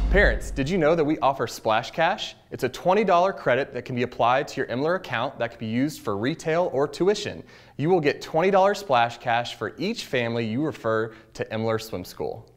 Parents, did you know that we offer Splash Cash? It's a $20 credit that can be applied to your Emler account that can be used for retail or tuition. You will get $20 Splash Cash for each family you refer to Emler Swim School.